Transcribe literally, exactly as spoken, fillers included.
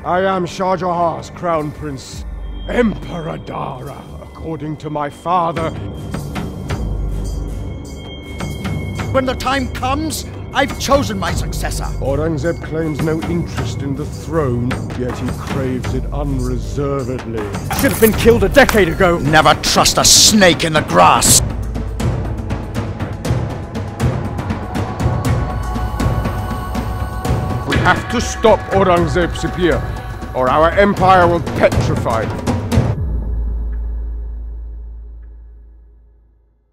I am Shah Jahan's crown prince, Emperor Dara, according to my father. When the time comes, I've chosen my successor. Aurangzeb claims no interest in the throne, yet he craves it unreservedly. Should have been killed a decade ago. Never trust a snake in the grass. We have to stop Aurangzeb's appeal, or our empire will petrify.